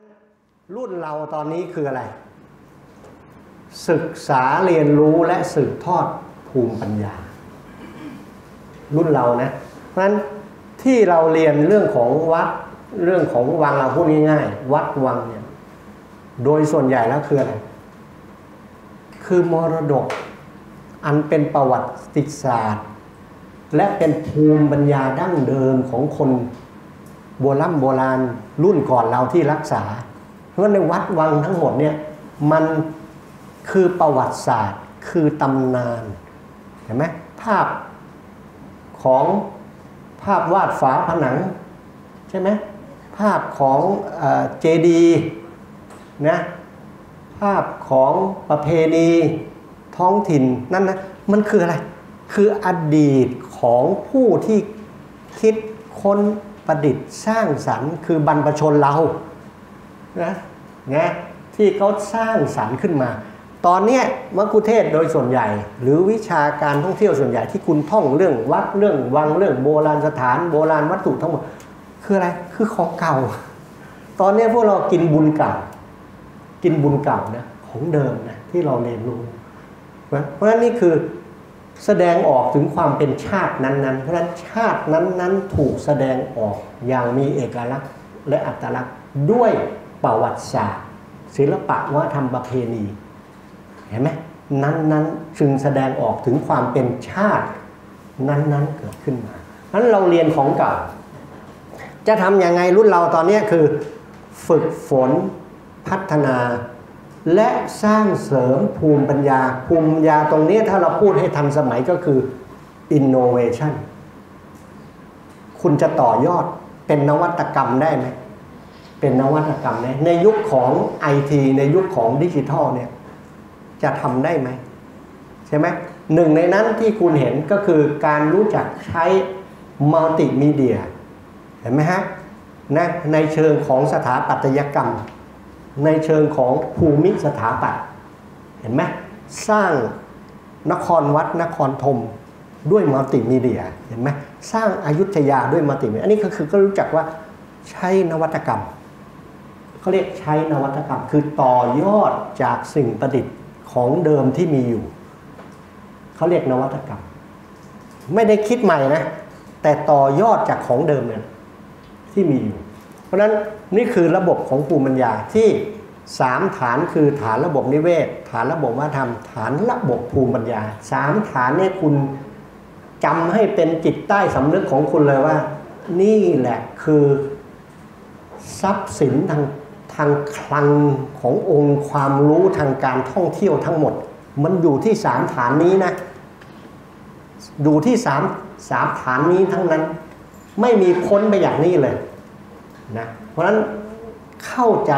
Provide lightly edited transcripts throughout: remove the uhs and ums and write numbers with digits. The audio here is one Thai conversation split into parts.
รุ่นเราตอนนี้คืออะไรศึกษาเรียนรู้และสืบทอดภูมิปัญญารุ่นเรานะเพราะฉะนั้นที่เราเรียนเรื่องของวัดเรื่องของวังเราพูดง่ายๆวัดวังเนี่ยโดยส่วนใหญ่แล้วคืออะไรคือมรดกอันเป็นประวัติศาสตร์และเป็นภูมิปัญญาดั้งเดิมของคนโบราณรุ่นก่อนเราที่รักษาเพราะในวัดวังทั้งหมดเนี่ยมันคือประวัติศาสตร์คือตำนานเห็นไหมภาพของภาพวาดฝาผนังใช่ไหมภาพของเจดีย์นะภาพของประเพณีท้องถิ่นนั่นนะมันคืออะไรคืออดีตของผู้ที่คิดค้นประดิษฐ์สร้างสรรค์คือบรรพชนเรานะที่เขาสร้างสรรค์ขึ้นมาตอนนี้มัคคุเทศก์โดยส่วนใหญ่หรือวิชาการท่องเที่ยวส่วนใหญ่ที่คุณท่องเรื่องวัดเรื่องวังเรื่องโบราณสถานโบราณวัตถุทั้งหมดคืออะไรคือของเก่าตอนนี้พวกเรากินบุญเก่ากินบุญเก่านะของเดิมนะที่เราเรียนรู้เพราะฉะนั้นนี่คือแสดงออกถึงความเป็นชาตินั้นๆเพราะฉะนั้นชาตินั้นๆถูกแสดงออกอย่างมีเอกลักษณ์และอัตลักษณ์ด้วยประวัติศาสตร์ศิลปะวัฒนธรรมประเพณีเห็นไหมนั้นจึงแสดงออกถึงความเป็นชาตินั้นเกิดขึ้นมาเพราะฉะนั้นเราเรียนของเก่าจะทำยังไงรุ่นเราตอนนี้คือฝึกฝนพัฒนาและสร้างเสริมภูมิปัญญาตรงนี้ถ้าเราพูดให้ทันสมัยก็คือ innovation คุณจะต่อยอดเป็นนวัตกรรมได้ไหมเป็นนวัตกรรมในยุคของ IT ในยุคของดิจิทัลเนี่ยจะทำได้ไหมใช่ไหมหนึ่งในนั้นที่คุณเห็นก็คือการรู้จักใช้มัลติมีเดียเห็นไหมฮะนะในเชิงของสถาปัตยกรรมในเชิงของภูมิสถาปัตย์เห็นไหมสร้างนครวัดนครธมด้วยมัลติมีเดียเห็นไหมสร้างอยุธยาด้วยมัลติมีเดียอันนี้ก็รู้จักว่าใช้นวัตกรรมเขาเรียกใช้นวัตกรรมคือต่อยอดจากสิ่งประดิษฐ์ของเดิมที่มีอยู่เขาเรียกนวัตกรรมไม่ได้คิดใหม่นะแต่ต่อยอดจากของเดิมเนี่ยที่มีอยู่เพราะฉะนั้นนี่คือระบบของภูมิปัญญาที่3ฐานคือฐานระบบนิเวศฐานระบบวัฒนธรรมฐานระบบภูมิปัญญา3ฐานนี้คุณจำให้เป็นจิตใต้สำนึกของคุณเลยว่านี่แหละคือทรัพย์สินทางคลังขององค์ความรู้ทางการท่องเที่ยวทั้งหมดมันอยู่ที่3ฐานนี้นะอยู่ที่3ฐานนี้ทั้งนั้นไม่มีพ้นไปอย่างนี้เลยนะเพราะฉะนั้นเข้าใจ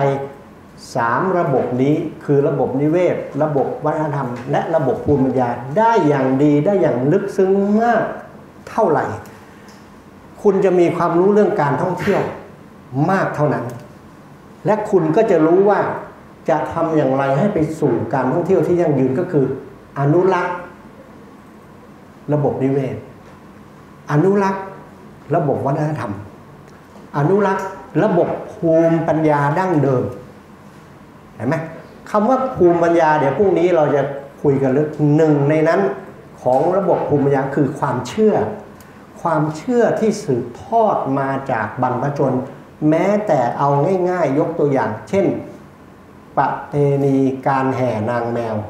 3ระบบนี้คือระบบนิเวศระบบวัฒนธรรมและระบบภูมิปัญญาได้อย่างดีได้อย่างลึกซึ้งมากเท่าไหร่คุณจะมีความรู้เรื่องการท่องเที่ยวมากเท่านั้นและคุณก็จะรู้ว่าจะทำอย่างไรให้ไปสู่การท่องเที่ยวที่ยั่งยืนก็คืออนุรักษ์ระบบนิเวศอนุรักษ์ระบบวัฒนธรรมอนุรักษ์ระบบภูมิปัญญาดั้งเดิมเห็นไหมคำว่าภูมิปัญญาเดี๋ยวพรุ่งนี้เราจะคุยกันเรื่องหนึ่งในนั้นของระบบภูมิปัญญาคือความเชื่อที่สืบทอดมาจากบรรพชนแม้แต่เอาง่ายๆยกตัวอย่างเช่นประเพณีการแห่นางแมว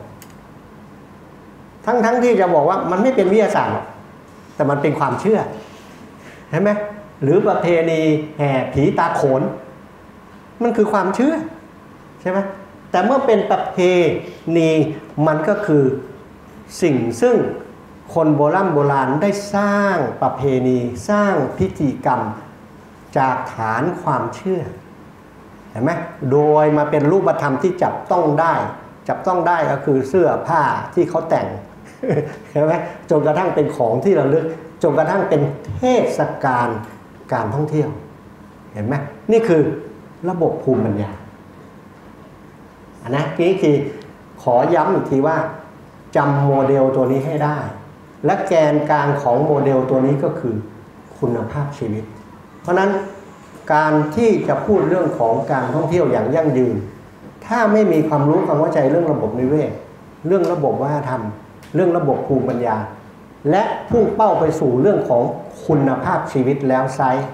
ทั้งที่จะบอกว่ามันไม่เป็นวิทยาศาสตร์แต่มันเป็นความเชื่อเห็นไหมหรือประเพณีแห่ผีตาโขนมันคือความเชื่อใช่ไหมแต่เมื่อเป็นประเพณีมันก็คือสิ่งซึ่งคนโบราณได้สร้างประเพณีสร้างพิธีกรรมจากฐานความเชื่อเห็นไหมโดยมาเป็นรูปธรรมที่จับต้องได้ก็คือเสื้อผ้าที่เขาแต่งเห็นไหมจนกระทั่งเป็นของที่ระลึกจนกระทั่งเป็นเทศกาลการท่องเที่ยวเห็นไหมนี่คือระบบภูมิปัญญานะนี่คือขอย้ำอีกทีว่าจำโมเดลตัวนี้ให้ได้และแกนกลางของโมเดลตัวนี้ก็คือคุณภาพชีวิตเพราะนั้นการที่จะพูดเรื่องของการท่องเที่ยวอย่างยั่งยืนถ้าไม่มีความรู้ความเข้าใจเรื่องระบบนิเวศเรื่องระบบวัฒนธรรมเรื่องระบบภูมิปัญญาและพุ่งเป้าไปสู่เรื่องของคุณภาพชีวิตแล้วไซส์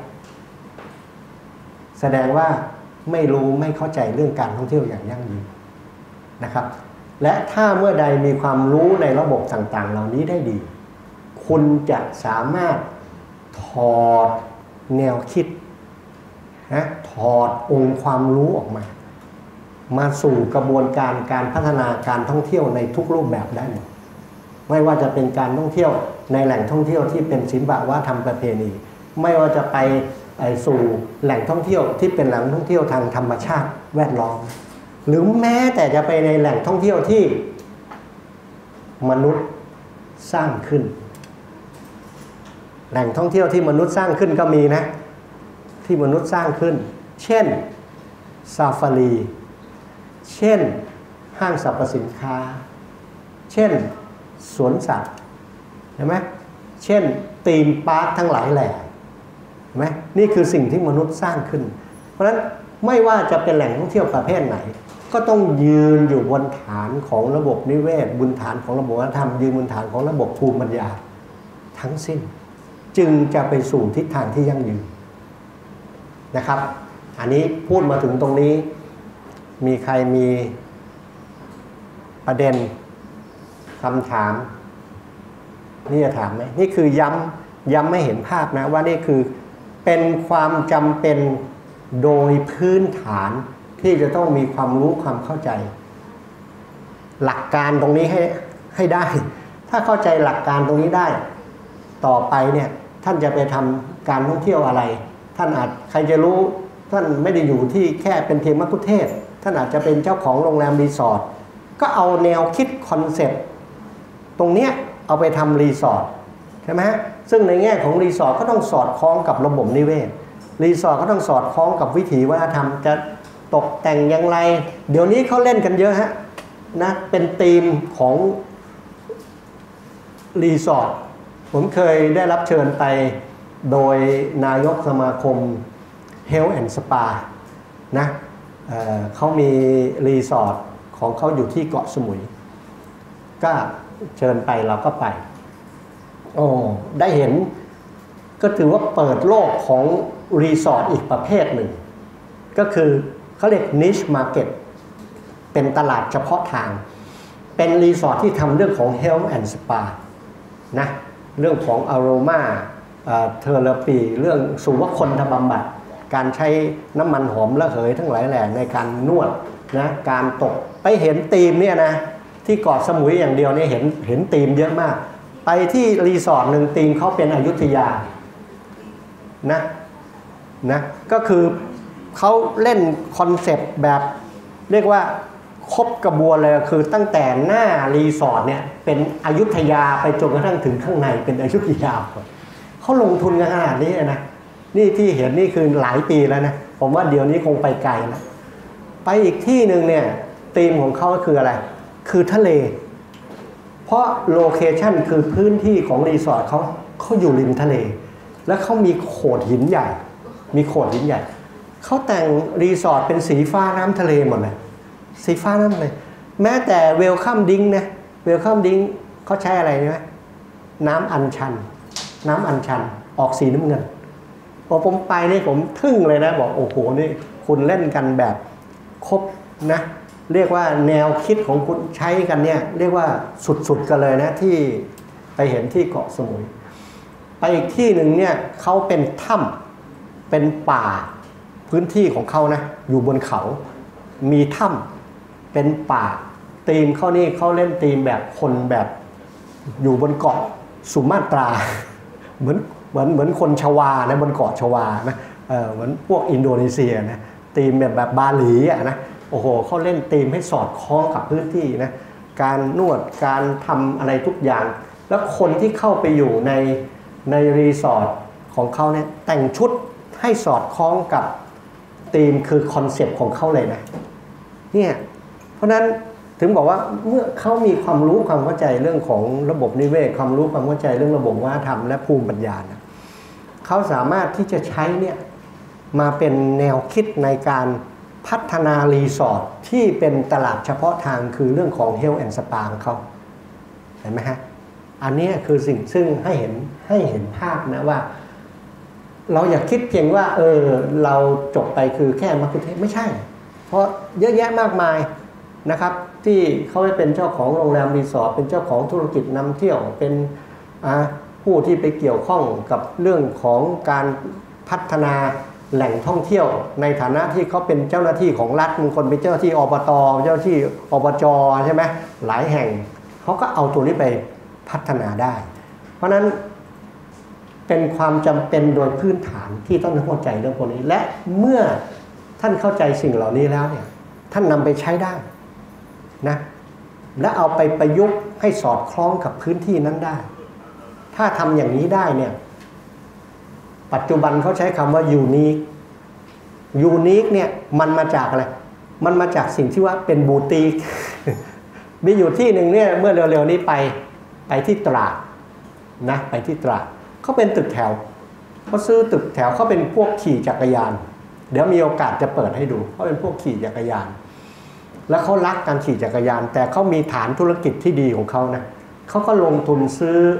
แสดงว่าไม่รู้ไม่เข้าใจเรื่องการท่องเที่ยวอย่างยั่งยืนนะครับและถ้าเมื่อใดมีความรู้ในระบบต่างๆเหล่านี้ได้ดีคุณจะสามารถถอดแนวคิดนะถอดองค์ความรู้ออกมาสู่กระบวนการการพัฒนาการท่องเที่ยวในทุกรูปแบบได้หมดไม่ว่าจะเป็นการท่องเที่ยวในแหล่งท่องเที่ยวที่เป็นศิลปวัฒนธรรมประเพณีไม่ว่าจะไปสู่แหล่งท่องเที่ยวที่เป็นแหล่งท่องเที่ยวทางธรรมชาติแวดล้อมหรือแม้แต่จะไปในแหล่งท่องเที่ยวที่มนุษย์สร้างขึ้นแหล่งท่องเที่ยวที่มนุษย์สร้างขึ้นก็มีนะที่มนุษย์สร้างขึ้นเช่นซาฟารีเช่นห้างสรรพสินค้าเช่นสวนสัตว์เห็นไหมเช่นธีมพาร์คทั้งหลายแหล่เห็นไหมนี่คือสิ่งที่มนุษย์สร้างขึ้นเพราะฉะนั้นไม่ว่าจะเป็นแหล่งท่องเที่ยวประเภทไหนก็ต้องยืนอยู่บนฐานของระบบนิเวศบนฐานของระบบวัฒนธรรมยืนบนฐานของระบบภูมิปัญญาทั้งสิ้นจึงจะไปสู่ทิศทางที่ยั่งยืนนะครับอันนี้พูดมาถึงตรงนี้มีใครมีประเด็นคำถามนี่จะถามไหมนี่คือย้ำไม่เห็นภาพนะว่านี่คือเป็นความจำเป็นโดยพื้นฐานที่จะต้องมีความรู้ความเข้าใจหลักการตรงนี้ให้ได้ถ้าเข้าใจหลักการตรงนี้ได้ต่อไปเนี่ยท่านจะไปทำการท่องเที่ยวอะไรท่านอาจใครจะรู้ท่านไม่ได้อยู่ที่แค่เป็นเพียงมัคคุเทศก์ท่านอาจจะเป็นเจ้าของโรงแรมรีสอร์ทก็เอาแนวคิดคอนเซ็ปต์ตรงเนี้ยเอาไปทำรีสอร์ทใช่ไหมฮะซึ่งในแง่ของรีสอร์ทก็ต้องสอดคล้องกับระบบนิเวศรีสอร์ทก็ต้องสอดคล้องกับวิถีวัฒนธรรมจะตกแต่งอย่างไรเดี๋ยวนี้เขาเล่นกันเยอะฮะนะเป็นธีมของรีสอร์ทผมเคยได้รับเชิญไปโดยนายกสมาคม Health and Spa นะเขามีรีสอร์ทของเขาอยู่ที่เกาะสมุยก็เชิญไปเราก็ไปโอ้ได้เห็นก็ถือว่าเปิดโลกของรีสอร์ทอีกประเภทหนึ่งก็คือเขาเรียก niche market เป็นตลาดเฉพาะทางเป็นรีสอร์ทที่ทำเรื่องของ health and spa นะเรื่องของ aroma therapy เรื่องสุวคนธบำบัดการใช้น้ำมันหอมระเหยทั้งหลายแหล่ในการนวดนะการตกไปเห็นธีมเนี่ยนะที่เกาะสมุยอย่างเดียวเนี่ยเห็นธีมเยอะมากไปที่รีสอร์ทหนึ่งธีมเขาเป็นอยุธยานะก็คือเขาเล่นคอนเซปต์แบบเรียกว่าครบกระบวนเลยคือตั้งแต่หน้ารีสอร์ทเนี่ยเป็นอยุธยาไปจนกระทั่งถึงข้างในเป็นอยุธยาเขาลงทุนกันขนาดนี้นะนี่ที่เห็นนี่คือหลายปีแล้วนะผมว่าเดี๋ยวนี้คงไปไกลแล้วไปอีกที่หนึ่งเนี่ยธีมของเขาคืออะไรคือทะเลเพราะโลเคชั่นคือพื้นที่ของรีสอร์ทเขาอยู่ริมทะเลแล้วเขามีโขดหินใหญ่เขาแต่งรีสอร์ทเป็นสีฟ้าน้ำทะเลหมดเลยสีฟ้าน้ำเลยแม้แต่เวลคัมดิ้งนะเวลคัมดิ้งเขาใช้อะไรไหมน้ำอัญชันออกสีน้ำเงินพอผมไปนี่ผมทึ่งเลยนะบอกโอ้โหนี่คุณเล่นกันแบบครบนะเรียกว่าแนวคิดของคุณใช้กันเนี่ยเรียกว่าสุดๆกันเลยนะที่ไปเห็นที่เกาะสมุยไปอีกที่หนึ่งเนี่ยเขาเป็นถ้ำเป็นป่าพื้นที่ของเขานะอยู่บนเขามีถ้ำเป็นป่าธีมเขานี่เขาเล่นธีมแบบคนแบบอยู่บนเกาะสุมาตราเหมือนคนชวานะบนเกาะชวานะเหมือนพวกอินโดนีเซียนะธีมแบบบาหลีอ่ะนะโอ้โหเขาเล่นธีมให้สอดคล้องกับพื้นที่นะการนวดการทำอะไรทุกอย่างแล้วคนที่เข้าไปอยู่ในรีสอร์ทของเขาเนี่ยแต่งชุดให้สอดคล้องกับธีมคือคอนเซปต์ของเขาเลยนะเนี่ยเพราะนั้นถึงบอกว่าเมื่อเขามีความรู้ความเข้าใจเรื่องของระบบนิเวศความรู้ความเข้าใจเรื่องระบบวัฒนธรรมและภูมิปัญญานะเขาสามารถที่จะใช้เนี่ยมาเป็นแนวคิดในการพัฒนารีสอร์ทที่เป็นตลาดเฉพาะทางคือเรื่องของ Health and Spa ของเขาเห็นไหมฮะอันนี้คือสิ่งซึ่งให้เห็นภาพนะว่าเราอย่าคิดเพียงว่าเราจบไปคือแค่มัคคุเทศก์ไม่ใช่เพราะเยอะแยะมากมายนะครับที่เขาเป็นเจ้าของโรงแรมรีสอร์ทเป็นเจ้าของธุรกิจนำเที่ยวเป็นผู้ที่ไปเกี่ยวข้องกับเรื่องของการพัฒนาแหล่งท่องเที่ยวในฐานะที่เขาเป็นเจ้าหน้าที่ของรัฐบางคนเป็นเจ้าหน้าที่อบต.เจ้าหน้าที่อบจ.ใช่ไหมหลายแห่งเขาก็เอาตัวนี้ไปพัฒนาได้เพราะนั้นเป็นความจำเป็นโดยพื้นฐานที่ต้องเข้าใจเรื่องพวกนี้และเมื่อท่านเข้าใจสิ่งเหล่านี้แล้วเนี่ยท่านนำไปใช้ได้นะและเอาไปประยุกต์ให้สอดคล้องกับพื้นที่นั้นได้ถ้าทำอย่างนี้ได้เนี่ยปัจจุบันเขาใช้คำว่ายูนิคเนี่ยมันมาจากอะไรมันมาจากสิ่งที่ว่าเป็นบูติก มีอยู่ที่หนึ่งเนี่ยเมื่อเร็วๆนี้ไปที่ตราดนะไปที่ตราดเขาเป็นตึกแถวเขาซื้อตึกแถวเขาเป็นพวกขี่จักรยานเดี๋ยวมีโอกาสจะเปิดให้ดูเขาเป็นพวกขี่จักรยานแล้วเขารักการขี่จักรยานแต่เขามีฐานธุรกิจที่ดีของเขานะเขาก็ลงทุนซื้อ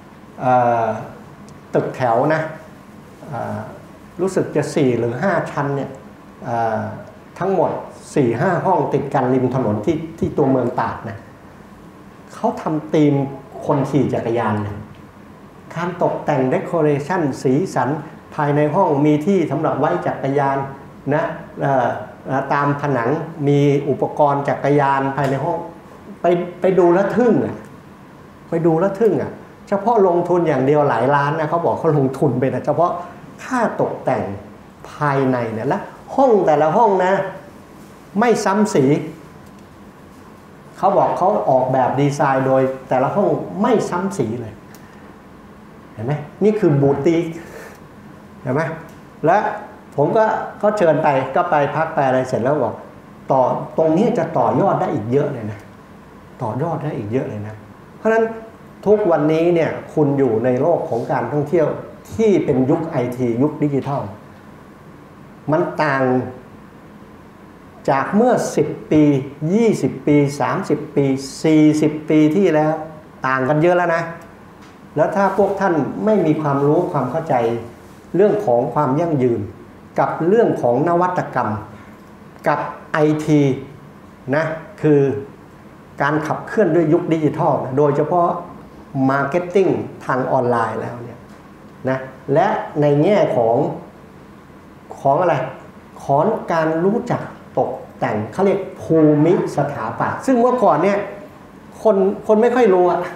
ตึกแถวนะรู้สึกจะ4หรือ5ชั้นเนี่ยทั้งหมด 4-5 ห้องติดกันริมถนนที่ตัวเมืองตราดนะเขาทำธีมคนขี่จักรยานเลยการตกแต่งเดคอเรชั่นสีสันภายในห้องมีที่สำหรับไว้จักรยานนะตามผนังมีอุปกรณ์จักรยานภายในห้องไปดูแล้วทึ่งอ่ะไปดูแล้วทึ่งอ่ะเฉพาะลงทุนอย่างเดียวหลายล้านนะเขาบอกเขาลงทุนไปนะเฉพาะค่าตกแต่งภายในเนี่ยและห้องแต่ละห้องนะไม่ซ้ำสีเขาบอกเขาออกแบบดีไซน์โดยแต่ละห้องไม่ซ้ำสีเลยเห็นไหมนี่คือบูติกเห็นไหมและผมก็เชิญไปก็ไปพักไปอะไรเสร็จแล้วบอกต่อตรงนี้จะต่อยอดได้อีกเยอะเลยนะต่อยอดได้อีกเยอะเลยนะเพราะฉะนั้นทุกวันนี้เนี่ยคุณอยู่ในโลกของการท่องเที่ยวที่เป็นยุคไอทียุคดิจิทัลมันต่างจากเมื่อ10ปี20ปี30ปี40ปีที่แล้วต่างกันเยอะแล้วนะแล้วถ้าพวกท่านไม่มีความรู้ความเข้าใจเรื่องของความยั่งยืนกับเรื่องของนวัตกรรมกับไอทีนะคือการขับเคลื่อนด้วยยุคดิจิทัลโดยเฉพาะมาร์เก็ตติ้งทางออนไลน์แล้วเนี่ยนะและในแง่ของอะไรของการรู้จักตกแต่งเขาเรียกภูมิสถาปัตย์ซึ่งเมื่อก่อนเนี่ยคนไม่ค่อยรู้อะ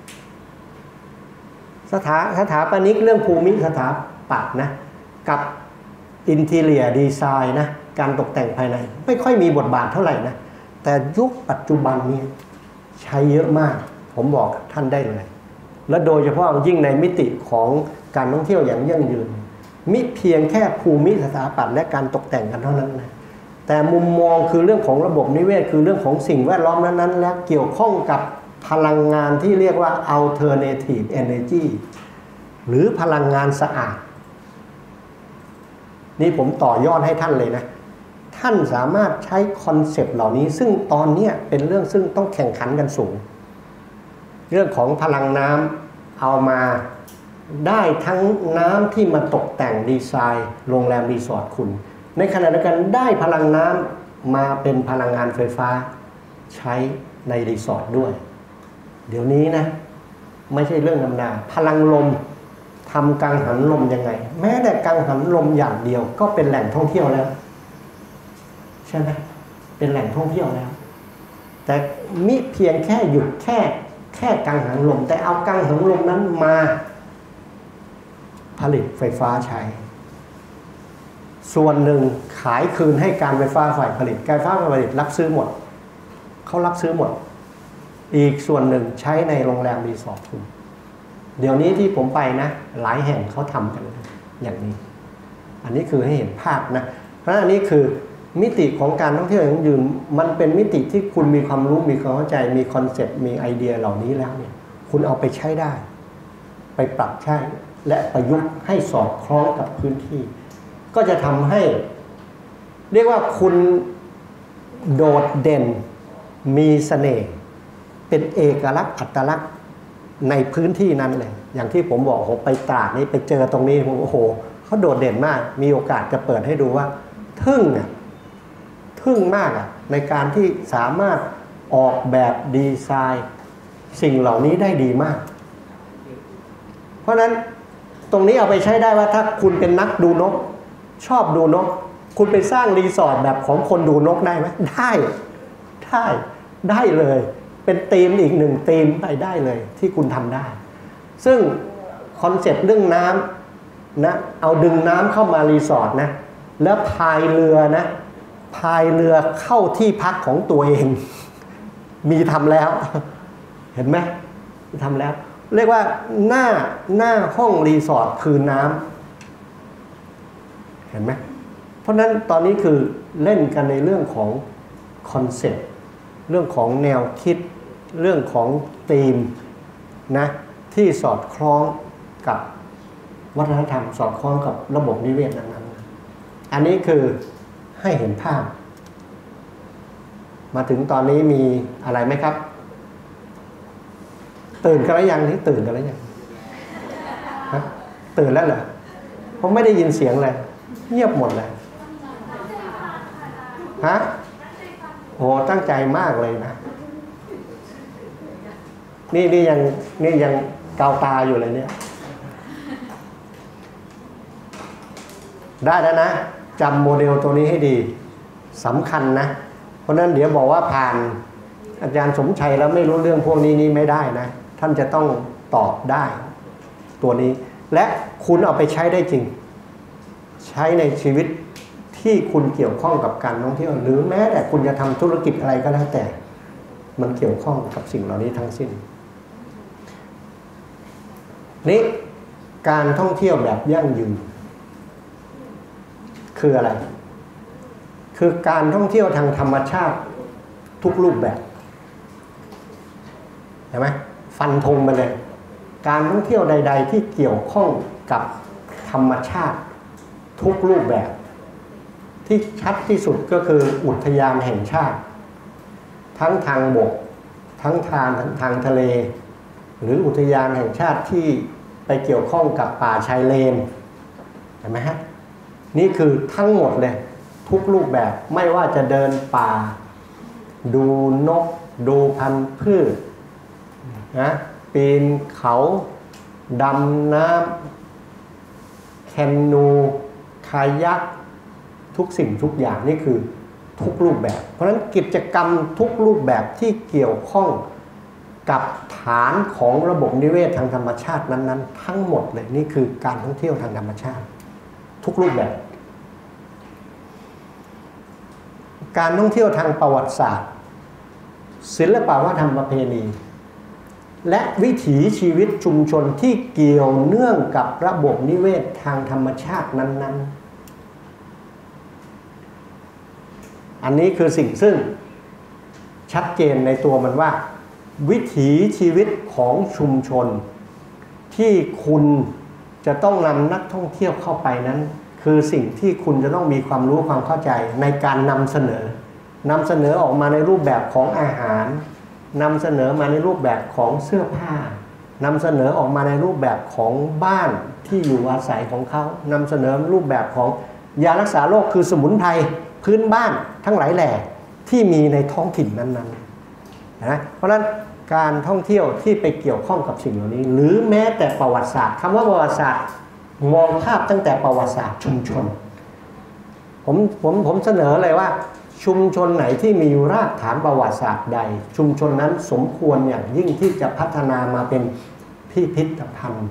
สถาปนิกเรื่องภูมิสถาปัตย์นะกับอินทีเรียดีไซน์นะการตกแต่งภายในไม่ค่อยมีบทบาทเท่าไหร่นะแต่ยุคปัจจุบันนี้ใช้เยอะมากผมบอกท่านได้เลยและโดยเฉพาะยิ่งในมิติของการท่องเที่ยวอย่างยั่งยืนมิเพียงแค่ภูมิสถาปัตย์และการตกแต่งกันเท่านั้นนะแต่มุมมองคือเรื่องของระบบนิเวศคือเรื่องของสิ่งแวดล้อมนั้นๆและเกี่ยวข้องกับพลังงานที่เรียกว่า alternative energy หรือพลังงานสะอาดนี่ผมต่อยอดให้ท่านเลยนะท่านสามารถใช้คอนเซปต์เหล่านี้ซึ่งตอนนี้เป็นเรื่องซึ่งต้องแข่งขันกันสูงเรื่องของพลังน้ำเอามาได้ทั้งน้ำที่มาตกแต่งดีไซน์โรงแรมรีสอร์ทคุณในขณะเดียวกันได้พลังน้ำมาเป็นพลังงานไฟฟ้าใช้ในรีสอร์ทด้วยเดี๋ยวนี้นะไม่ใช่เรื่องธรรมดาพลังลมทำกังหันลมยังไงแม้แต่กังหันลมอย่างเดียวก็เป็นแหล่งท่องเที่ยวแล้วใช่ไหมเป็นแหล่งท่องเที่ยวแล้วแต่มิเพียงแค่หยุดแค่กังหันลมแต่เอากังหันลมนั้นมาผลิตไฟฟ้าใช้ส่วนหนึ่งขายคืนให้การไฟฟ้าฝ่ายผลิตการไฟฟ้าฝ่ายผลิตรับซื้อหมดเขารับซื้อหมดอีกส่วนหนึ่งใช้ในโรงแรมรีสอร์ทคุณเดี๋ยวนี้ที่ผมไปนะหลายแห่งเขาทำกันอย่างนี้อันนี้คือให้เห็นภาพนะเพราะอันนี้คือมิติของการท่องเที่ยวยั่งยืนมันเป็นมิติที่คุณมีความรู้มีความเข้าใจมีคอนเซ็ปต์มีไอเดียเหล่านี้แล้วเนี่ยคุณเอาไปใช้ได้ไปปรับใช้และประยุกต์ให้สอดคล้องกับพื้นที่ก็จะทำให้เรียกว่าคุณโดดเด่นมีเสน่ห์เป็นเอกลักษณ์อัตลักษณ์ในพื้นที่นั้นเลยอย่างที่ผมบอกผมไปตราดนี้ไปเจอตรงนี้ผมโอ้โหเขาโดดเด่นมากมีโอกาสจะเปิดให้ดูว่าทึ่งมากในการที่สามารถออกแบบดีไซน์สิ่งเหล่านี้ได้ดีมากเพราะฉะนั้นตรงนี้เอาไปใช้ได้ว่าถ้าคุณเป็นนักดูนกชอบดูนกคุณไปสร้างรีสอร์ทแบบของคนดูนกได้ไหมได้เลยเป็นธีมอีกหนึ่งธีมไปได้เลยที่คุณทำได้ซึ่งคอนเซ็ปต์เรื่องน้ำนะเอาดึงน้ำเข้ามารีสอร์ทนะแล้วพายเรือเข้าที่พักของตัวเองมีทำแล้วเห็นไหมทำแล้วเรียกว่าหน้าห้องรีสอร์ทคือน้ำเห็นไหมเพราะนั้นตอนนี้คือเล่นกันในเรื่องของคอนเซ็ปต์เรื่องของแนวคิดเรื่องของธีมนะที่สอดคล้องกับวัฒนธรรมสอดคล้องกับระบบนิเวศนั้นๆอันนี้คือให้เห็นภาพมาถึงตอนนี้มีอะไรไหมครับตื่นกันแล้วยังนี่ตื่นกันแล้วยังฮะตื่นแล้วเหรอผมไม่ได้ยินเสียงเลยเงียบหมดเลยฮะโอ้ตั้งใจมากเลยนะนี่ยังเกาตาอยู่เลยเนี่ยได้แล้วนะจำโมเดลตัวนี้ให้ดีสำคัญนะเพราะนั้นเดี๋ยวบอกว่าผ่านอาจารย์สมชัยแล้วไม่รู้เรื่องพวกนี้ไม่ได้นะท่านจะต้องตอบได้ตัวนี้และคุณเอาไปใช้ได้จริงใช้ในชีวิตที่คุณเกี่ยวข้องกับการท่องเที่ยวหรือแม้แต่คุณจะทำธุรกิจอะไรก็แล้วแต่มันเกี่ยวข้องกับสิ่งเหล่านี้ทั้งสิ้นนี่การท่องเที่ยวแบบยั่งยืนคืออะไรคือการท่องเที่ยวทางธรรมชาติทุกรูปแบบเห็นไหมฟันธงไปเลยการท่องเที่ยวใดๆที่เกี่ยวข้องกับธรรมชาติทุกรูปแบบที่ชัดที่สุดก็คืออุทยานแห่งชาติทั้งทางบกทั้งทางทะเลหรืออุทยานแห่งชาติที่ไปเกี่ยวข้องกับป่าชายเลนเห็นไหมฮะนี่คือทั้งหมดเลยทุกรูปแบบไม่ว่าจะเดินป่าดูนกดูพันธุ์พืชนะปีนเขาดำน้ำแคนูคายักทุกสิ่งทุกอย่างนี่คือทุกรูปแบบเพราะฉะนั้นกิจกรรมทุกรูปแบบที่เกี่ยวข้องกับฐานของระบบนิเวศทางธรรมชาตินั้นๆทั้งหมดเลยนี่คือการท่องเที่ยวทางธรรมชาติทุกรูปแบบการท่องเที่ยวทางประวัติศาสตร์ศิลปวัฒนธรรมประเพณีและวิถีชีวิตชุมชนที่เกี่ยวเนื่องกับระบบนิเวศทางธรรมชาตินั้นๆอันนี้คือสิ่งซึ่งชัดเจนในตัวมันว่าวิถีชีวิตของชุมชนที่คุณจะต้องนำนักท่องเที่ยวเข้าไปนั้นคือสิ่งที่คุณจะต้องมีความรู้ความเข้าใจในการนำเสนอออกมาในรูปแบบของอาหารนำเสนอมาในรูปแบบของเสื้อผ้านำเสนอออกมาในรูปแบบของบ้านที่อยู่อาศัยของเขานำเสนอรูปแบบของยารักษาโรคคือสมุนไพรพื้นบ้านทั้งหลายแหล่ที่มีในท้องถิ่นนั้นๆนะเพราะฉะนั้นการท่องเที่ยวที่ไปเกี่ยวข้องกับสิ่งเหล่านี้หรือแม้แต่ประวัติศาสตร์คำว่าประวัติศาสตร์มองภาพตั้งแต่ประวัติศาสตร์ชุมชนผมเสนอเลยว่าชุมชนไหนที่มีรากฐานประวัติศาสตร์ใดชุมชนนั้นสมควรอย่างยิ่งที่จะพัฒนามาเป็นพิพิธภัณฑ์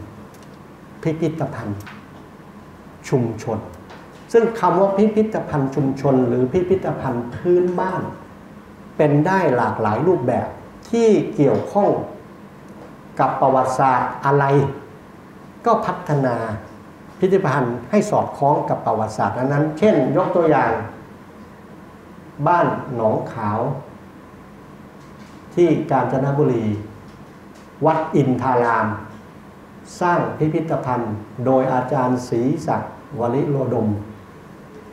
ชุมชนซึ่งคำว่าพิพิธภัณฑ์ชุมชนหรือพิพิธภัณฑ์พื้นบ้านเป็นได้หลากหลายรูปแบบที่เกี่ยวข้องกับประวัติศาสตร์อะไรก็พัฒนาพิพิธภัณฑ์ให้สอดคล้องกับประวัติศาสตร์นั้นๆเช่นยกตัวอย่างบ้านหนองขาวที่กาญจนบุรีวัดอินทารามสร้างพิพิธภัณฑ์โดยอาจารย์ศรีศักดิ์วลิโรดม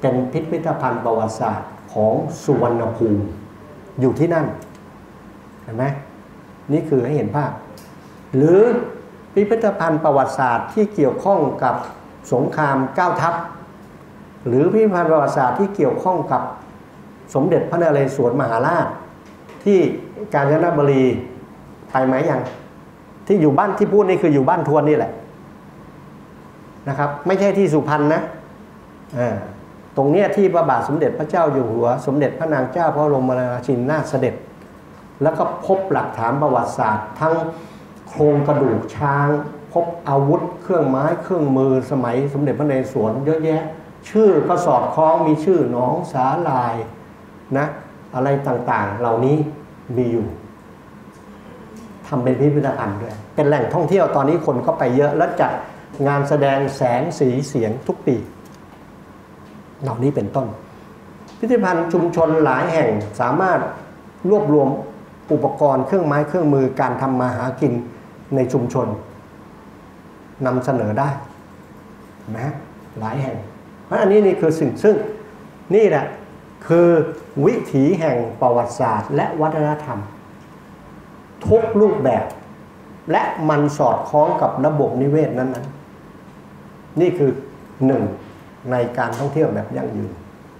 เป็นพิพิธภัณฑ์ประวัติศาสตร์ของสุวรรณภูมิอยู่ที่นั่นเห็นไหมนี่คือให้เห็นภาพหรือพิพิธภัณฑ์ประวัติศาสตร์ที่เกี่ยวข้องกับสงคราม9 ทัพหรือพิพิธภัณฑ์ประวัติศาสตร์ที่เกี่ยวข้องกับสมเด็จพระนเรศวรมหาราชที่กาญจนบุรีไปไหมยังที่อยู่บ้านที่พูดนี่คืออยู่บ้านทวนนี่แหละนะครับไม่ใช่ที่สุพรรณนะตรงเนี้ยที่พระบาทสมเด็จพระเจ้าอยู่หัวสมเด็จพระนางเจ้าพระบรมราชินีนาถเสด็จแล้วก็พบหลักฐานประวัติศาสตร์ทั้งโครงกระดูกช้างพบอาวุธเครื่องไม้เครื่องมือสมัยสมเด็จพระนเรศวรเยอะแยะชื่อก็สอดคล้องมีชื่อหนองสาลายนะอะไรต่างๆเหล่านี้มีอยู่ทำเป็นพิพิธภัณฑ์ด้วยเป็นแหล่งท่องเที่ยวตอนนี้คนก็ไปเยอะและจัดงานแสดงแสงสีเสียงทุกปีเหล่านี้เป็นต้นพิพิธภัณฑ์ชุมชนหลายแห่งสามารถรวบรวมอุปกรณ์เครื่องไม้เครื่องมือการทำมาหากินในชุมชนนำเสนอได้นะหลายแห่งเพราะอันนี้นี่คือสิ่งซึ่งนี่แหละคือวิถีแห่งประวัติศาสตร์และวัฒนธรรมทุกรูปแบบและมันสอดคล้องกับระบบนิเวศนั้นๆนี่คือหนึ่งในการท่องเที่ยวแบบยั่งยืน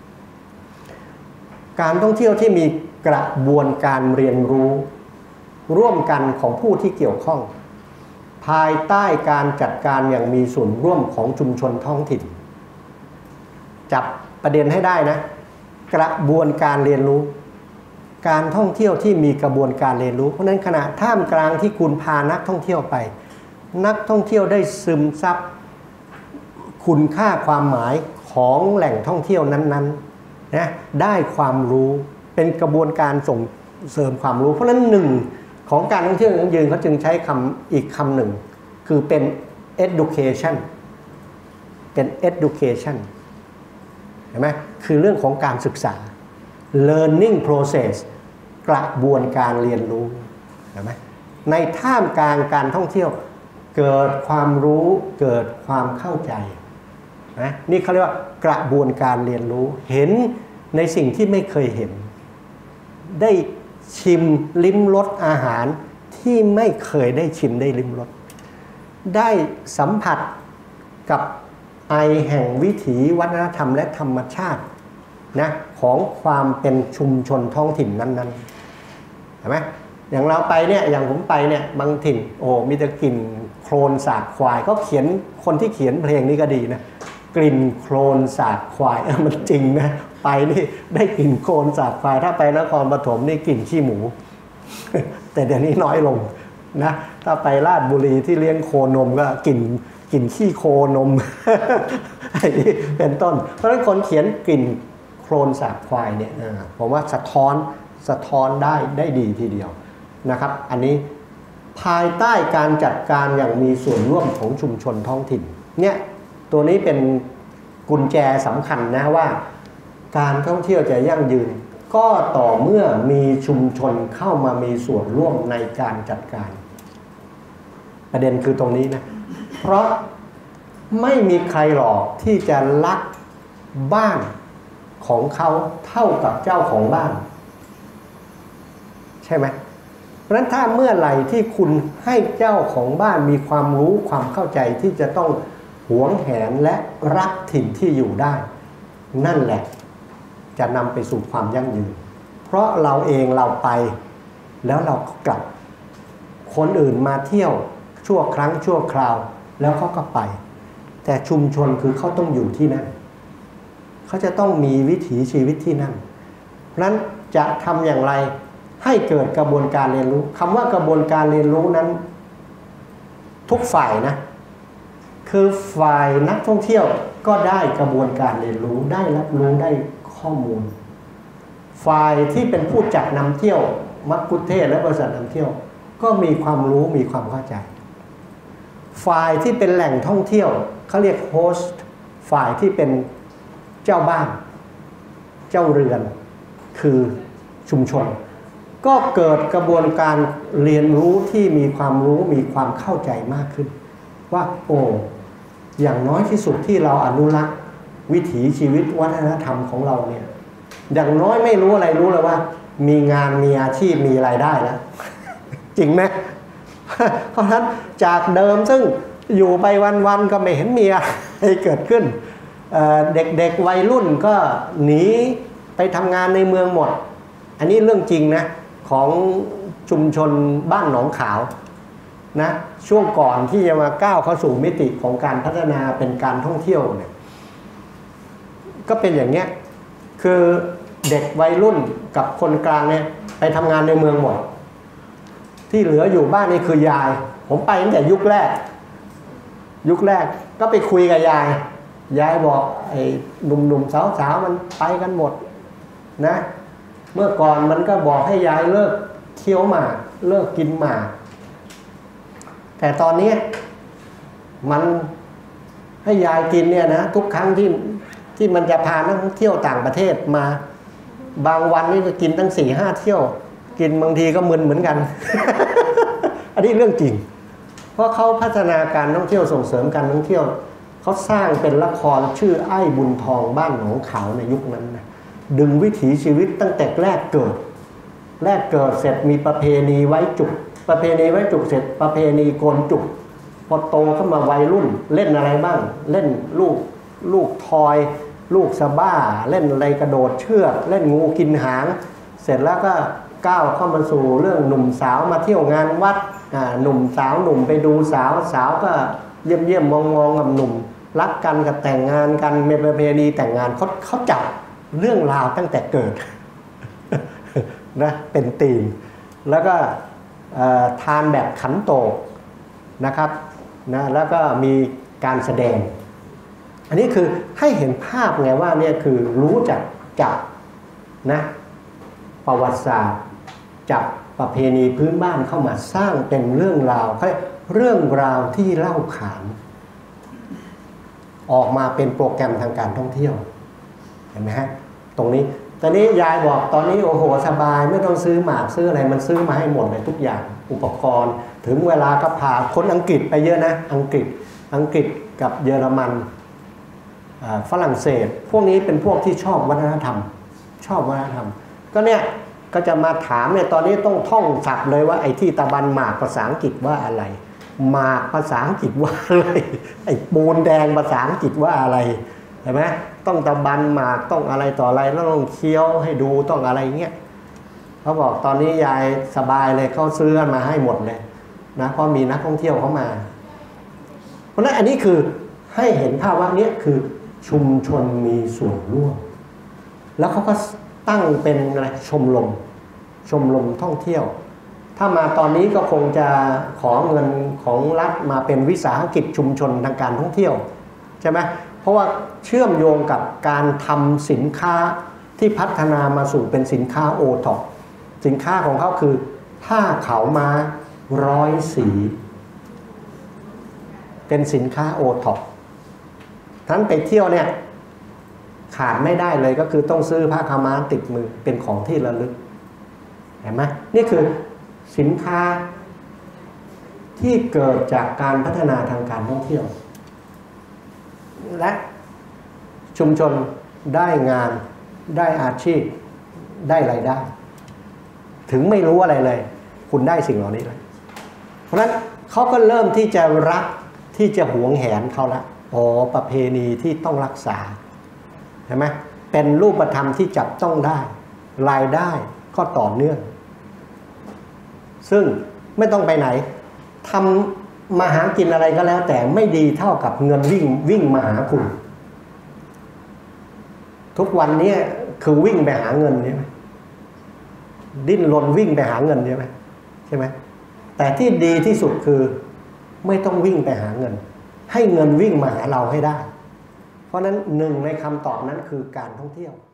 การท่องเที่ยวที่มีกระบวนการเรียนรู้ร่วมกันของผู้ที่เกี่ยวข้องภายใต้การจัดการอย่างมีส่วนร่วมของชุมชนท้องถิ่นจับประเด็นให้ได้นะกระบวนการเรียนรู้การท่องเที่ยวที่มีกระบวนการเรียนรู้เพราะนั้นขณะท่ามกลางที่คุณพานักท่องเที่ยวไปนักท่องเที่ยวได้ซึมซับคุณค่าความหมายของแหล่งท่องเที่ยวนั้นๆนะได้ความรู้เป็นกระบวนการส่งเสริมความรู้เพราะฉะนั้นหนึ่งของการท่องเที่ยวยั่งยืนเขาจึงใช้คำอีกคำหนึ่งคือเป็น education เป็น education เห็นไหมคือเรื่องของการศึกษา learning process กระบวนการเรียนรู้เห็นไหมในท่ามกลางการท่องเที่ยวเกิดความรู้เกิดความเข้าใจนะนี่เขาเรียกว่ากระบวนการเรียนรู้เห็นในสิ่งที่ไม่เคยเห็นได้ชิมลิ้มรสอาหารที่ไม่เคยได้ชิมได้ลิ้มรสได้สัมผัสกับไอแห่งวิถีวัฒนธรรมและธรรมชาตินะของความเป็นชุมชนท้องถิ่นนั้นๆเห็นไหมอย่างเราไปเนี่ยอย่างผมไปเนี่ยบางถิ่นโอ้มีแต่กลิ่นโคลนสาบควายก็เขียนคนที่เขียนเพลงนี้ก็ดีนะกลิ่นโคลนสาบควายมันจริงนะไปนี่ได้กลิ่นโคลนสาบควายถ้าไปนครปฐมนี่กลิ่นขี้หมู แต่เดี๋ยวนี้น้อยลงนะถ้าไปราชบุรีที่เลี้ยงโคนมก็กลิ่นขี้โคนม อันนี้เป็นต้นเพราะฉะนั้นคนเขียนกลิ่นโคลนสาบควายเนี่ยผมว่าสะท้อนได้ดีทีเดียวนะครับอันนี้ภายใต้การจัดการอย่างมีส่วนร่วมของชุมชนท้องถิ่นเนี่ยตัวนี้เป็นกุญแจสำคัญนะว่าการท่องเที่ยวจะยั่งยืนก็ต่อเมื่อมีชุมชนเข้ามามีส่วนร่วมในการจัดการประเด็นคือตรงนี้นะเพราะไม่มีใครหรอกที่จะรักบ้านของเขาเท่ากับเจ้าของบ้านใช่ไหมเพราะฉะนั้นถ้าเมื่อไหร่ที่คุณให้เจ้าของบ้านมีความรู้ความเข้าใจที่จะต้องหวงแหนและรักถิ่นที่อยู่ได้นั่นแหละจะนำไปสู่ความยั่งยืนเพราะเราเองเราไปแล้วเราก็กลับคนอื่นมาเที่ยวชั่วครั้งชั่วคราวแล้วเขาก็ไปแต่ชุมชนคือเขาต้องอยู่ที่นั่นเขาจะต้องมีวิถีชีวิตที่นั่นเพราะฉะนั้นจะทำอย่างไรให้เกิดกระบวนการเรียนรู้คำว่ากระบวนการเรียนรู้นั้นทุกฝ่ายนะคือฝ่ายนักท่องเที่ยวก็ได้กระบวนการเรียนรู้ได้รับรู้ได้ข้อมูลฝ่ายที่เป็นผู้จัดนำเที่ยวมัคคุเทศก์และบริษัทนำเที่ยวก็มีความรู้มีความเข้าใจฝ่ายที่เป็นแหล่งท่องเที่ยวเขาเรียกโฮสต์ฝ่ายที่เป็นเจ้าบ้านเจ้าเรือนคือชุมชนก็เกิดกระบวนการเรียนรู้ที่มีความรู้มีความเข้าใจมากขึ้นว่าโอ้อย่างน้อยที่สุดที่เราอนุรักษ์วิถีชีวิตวัฒนธรรมของเราเนี่ยอย่างน้อยไม่รู้อะไรรู้เลยว่ามีงานมีอาชีพมีรายได้แล้ว จริงไหม เพราะฉะนั้นจากเดิมซึ่งอยู่ไปวันๆก็ไม่เห็นมีอะไรเกิดขึ้นเด็กๆวัยรุ่นก็หนีไปทำงานในเมืองหมดอันนี้เรื่องจริงนะของชุมชนบ้านหนองขาวนะช่วงก่อนที่จะมาก้าวเข้าสู่มิติของการพัฒนาเป็นการท่องเที่ยวเนี่ยก็เป็นอย่างเนี้ยคือเด็กวัยรุ่นกับคนกลางเนี่ยไปทำงานในเมืองหมดที่เหลืออยู่บ้านนี่คือยายผมไปตั้งแต่ยุคแรกก็ไปคุยกับยายบอกไอ้หนุ่มๆสาวๆมันไปกันหมดนะเมื่อก่อนมันก็บอกให้ยายเลิกเคี้ยวหมากเลิกกินหมากแต่ตอนนี้มันให้ยายกินเนี่ยนะทุกครั้งที่มันจะพานักท่องเที่ยวต่างประเทศมาบางวันนี่จะกินตั้ง 4-5 เที่ยวกินบางทีก็มึนเหมือนกัน อันนี้เรื่องจริงเพราะเขาพัฒนาการท่องเที่ยวส่งเสริมการท่องเที่ยวเขาสร้างเป็นละครชื่อไอ้บุญทองบ้านหนองขาวในยุคนั้นนะดึงวิถีชีวิตตั้งแต่แรกเกิดเสร็จมีประเพณีไว้จุกประเพณีไว้จุกเสร็จประเพณีโกนจุกพอโตขึ้นมาวัยรุ่นเล่นอะไรบ้างเล่นลูกทอยลูกสะบ้าเล่นอะไรกระโดดเชือกเล่นงูกินหางเสร็จแล้วก็ก้าวเข้ามาสู่เรื่องหนุ่มสาวมาเที่ยวงานวัดหนุ่มสาวหนุ่มไปดูสาวก็เยี่ยมมองกับหนุ่มรักกันกับแต่งงานกันมีประเพณีแต่งงานเขาจับเรื่องราวตั้งแต่เกิด นะเป็นธีมแล้วก็ทานแบบขันโตกนะครับนะแล้วก็มีการแสดงอันนี้คือให้เห็นภาพไงว่าเนี่ยคือรู้จับนะประวัติศาสตร์จับประเพณีพื้นบ้านเข้ามาสร้างเป็นเรื่องราวเรื่องราวที่เล่าขานออกมาเป็นโปรแกรมทางการท่องเที่ยวเห็นไหมฮะตรงนี้ตอนนี้ยายบอกตอนนี้โอ้โหสบายไม่ต้องซื้อหมากซื้ออะไรมันซื้อมาให้หมดเลยทุกอย่างอุปกรณ์ถึงเวลาก็พาคนอังกฤษไปเยอะนะอังกฤษกับเยอรมันฝรั่งเศสพวกนี้เป็นพวกที่ชอบวัฒนธรรมก็เนี่ยก็จะมาถามเนี่ยตอนนี้ต้องท่องศัพท์เลยว่าไอ้ที่ตะบันหมากภาษาอังกฤษว่าอะไรหมากภาษาอังกฤษว่าอะไรไอ้ปูนแดงภาษาอังกฤษว่าอะไรเห็นไหมต้องตะบันหมากต้องอะไรต่ออะไรแล้วต้องเคี้ยวให้ดูต้องอะไรเงี้ยเขาบอกตอนนี้ยายสบายเลยเขาซื้อมาให้หมดเลยนะเพราะมีนักท่องเที่ยวเข้ามาเพราะนั้นอันนี้คือให้เห็นภาพว่านี้คือชุมชนมีส่วนร่วมแล้วเขาก็ตั้งเป็นอะไรชมรมท่องเที่ยวถ้ามาตอนนี้ก็คงจะขอเงินของรัฐมาเป็นวิสาหกิจชุมชนทางการท่องเที่ยวใช่ไหมเพราะว่าเชื่อมโยงกับการทำสินค้าที่พัฒนามาสู่เป็นสินค้าโอท็อปสินค้าของเขาคือผ้าขาวม้า100 สีเป็นสินค้าโอท็อปทั้นไปเที่ยวเนี่ยขาดไม่ได้เลยก็คือต้องซื้อผ้าขาวม้าติดมือเป็นของที่ระลึกเห็นไหมนี่คือสินค้าที่เกิดจากการพัฒนาทางการท่องเที่ยวและชุมชนได้งานได้อาชีพได้รายได้ถึงไม่รู้อะไรเลยคุณได้สิ่งเหล่านี้เลยเพราะฉะนั้นเขาก็เริ่มที่จะรักที่จะหวงแหนเขาละประเพณีที่ต้องรักษาเห็นไหมเป็นรูปธรรมที่จับต้องได้รายได้ก็ต่อเนื่องซึ่งไม่ต้องไปไหนทำมาหากินอะไรก็แล้วแต่ไม่ดีเท่ากับเงินวิ่งมาหาคุณทุกวันนี้คือวิ่งไปหาเงินใช่ไหมดิ้นรนวิ่งไปหาเงินใช่ไหมแต่ที่ดีที่สุดคือไม่ต้องวิ่งไปหาเงินให้เงินวิ่งมาหาเราให้ได้เพราะนั้นหนึ่งในคำตอบนั้นคือการท่องเที่ยว